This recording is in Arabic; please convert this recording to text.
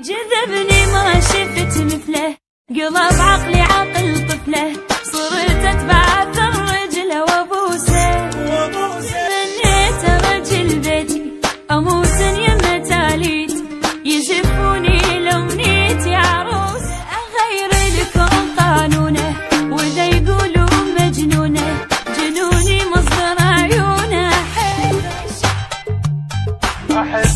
جذبني ما شفت مثله، قلب عقلي عقل طفله، صرت اتبع اثر رجله وابوسه، منيت رجل بيتي اموت يمه تاليت، يزفوني لمنيت يا عروس، اغير لكم قانونه واذا يقولوا مجنونه، جنوني مصدر عيونه. احب